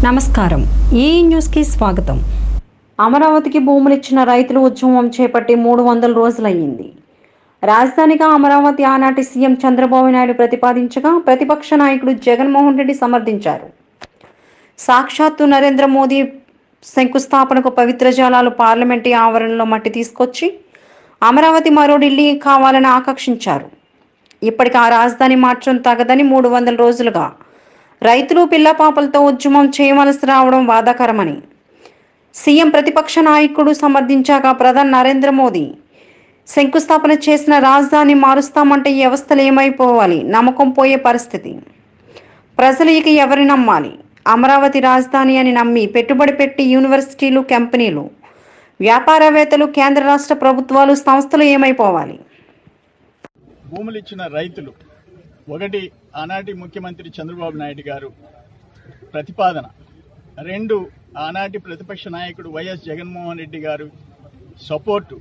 నమస్కారం ఈ న్యూస్ కి స్వాగతం। అమరావతికి భూములు ఇచ్చిన రైతులు ఉద్యమం చేపట్టి 300 రోజులయ్యింది। రాజధానిగా అమరావతి ఆనాటి సీఎం చంద్రబాబు నాయుడు ప్రతిపాదించగా ప్రతిపక్ష నాయకుడు జగన్మోహన్ రెడ్డి సమర్థించారు। సాక్షాత్తు నరేంద్ర మోదీ శంకుస్థాపనకు పవిత్ర జలాలు పార్లమెంటు ఆవరణలో మట్టి తీసుకొచ్చి అమరావతి మరో ఢిల్లీ కావాలని ఆకాంక్షించారు। ఇప్పటికి ఆ రాజధాని మార్చడం తగదని 300 రోజులుగా రైతులు పిల్లపాపలతో ఉద్యమం చేయవలసి రావడం బాధాకరమని సీఎం ప్రతిపక్ష నాయకుడు సమర్థించాక ప్రధాని నరేంద్ర మోదీ శంకుస్థాపన చేసిన రాజధాని మారుస్తామంటే ఈ వ్యవస్థలు ఏమైపోవాలి, నమ్మకం పోయే పరిస్థితి। ప్రజలు ఇక ఎవరిని నమ్మాలి? అమరావతి రాజధాని అని నమ్మి పెట్టుబడి పెట్టి యూనివర్సిటీలు, కంపెనీలు, వ్యాపారవేత్తలు, కేంద్ర రాష్ట్ర ప్రభుత్వాలు, సంస్థలు ఏమైపోవాలి? భూములు ఇచ్చిన రైతులు ఒకటి ఆనాటి ముఖ్యమంత్రి చంద్రబాబు నాయుడు గారు ప్రతిపాదన, రెండు ఆనాటి ప్రతిపక్ష నాయకుడు వైఎస్ జగన్మోహన్ రెడ్డి గారు సపోర్టు,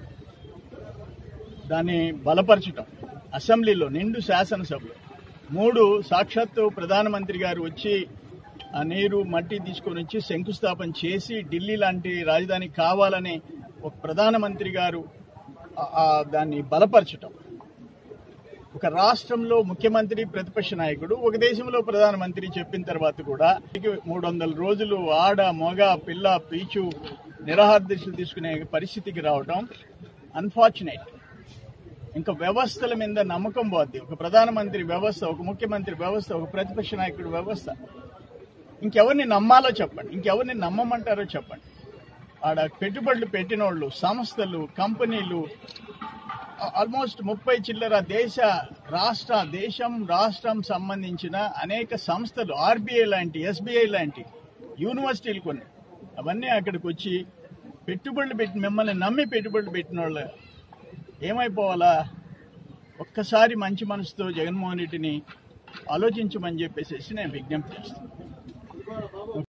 దాన్ని బలపరచడం అసెంబ్లీలో నిండు శాసనసభలో, మూడు సాక్షాత్తు ప్రధానమంత్రి గారు వచ్చి ఆ నీరు మట్టి తీసుకొని వచ్చి శంకుస్థాపన చేసి ఢిల్లీ లాంటి రాజధాని కావాలని ఒక ప్రధానమంత్రి గారు దాన్ని బలపరచడం। ఒక రాష్ట్రంలో ముఖ్యమంత్రి ప్రతిపక్ష నాయకుడు, ఒక దేశంలో ప్రధానమంత్రి చెప్పిన తర్వాత కూడా 300 రోజులు ఆడ మొగ పిల్ల పీచు నిరాహార దీక్షలు తీసుకునే పరిస్థితికి రావడం అన్ఫార్చునేట్। ఇంకా వ్యవస్థల మీద నమ్మకం పోద్ది। ఒక ప్రధానమంత్రి వ్యవస్థ, ఒక ముఖ్యమంత్రి వ్యవస్థ, ఒక ప్రతిపక్ష నాయకుడు వ్యవస్థ, ఇంకెవరిని నమ్మాలో చెప్పండి, ఇంకెవరిని నమ్మమంటారో చెప్పండి। ఆడ పెట్టుబడులు పెట్టిన వాళ్ళు, సంస్థలు, కంపెనీలు, ఆల్మోస్ట్ 30 చిల్లర రాష్ట్రం సంబంధించిన అనేక సంస్థలు, ఆర్బీఐ లాంటి, ఎస్బీఐ లాంటి యూనివర్సిటీలు కొన్ని, అవన్నీ అక్కడికి వచ్చి పెట్టుబడులు పెట్టి మిమ్మల్ని నమ్మి పెట్టుబడులు పెట్టిన వాళ్ళు ఏమైపోవాలా? ఒక్కసారి మంచి మనసుతో జగన్మోహన్ రెడ్డిని ఆలోచించమని చెప్పేసి నేను విజ్ఞప్తి చేస్తాను।